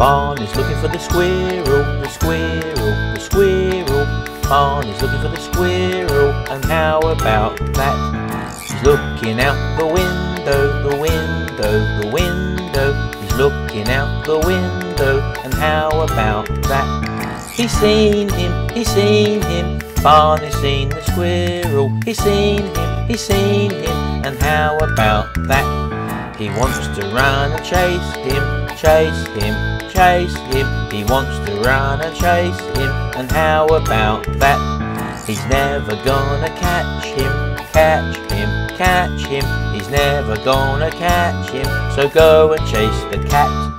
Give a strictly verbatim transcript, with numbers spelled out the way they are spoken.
Barney's looking for the squirrel, the squirrel, the squirrel. Barney's looking for the squirrel, and how about that? He's looking out the window, the window, the window. He's looking out the window, and how about that? He's seen him, he's seen him. Barney's seen the squirrel. He's seen him, he's seen him, and how about that? He wants to run and chase him, chase him, chase him. He wants to run and chase him, and how about that? He's never gonna catch him, catch him, catch him. He's never gonna catch him, so go and chase the cat.